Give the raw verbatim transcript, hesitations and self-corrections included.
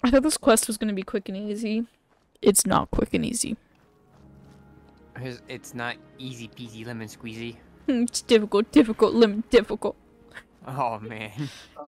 I thought this quest was gonna be quick and easy. It's not quick and easy. It's, it's not easy peasy lemon squeezy. It's difficult, difficult, lemon, difficult. Oh man.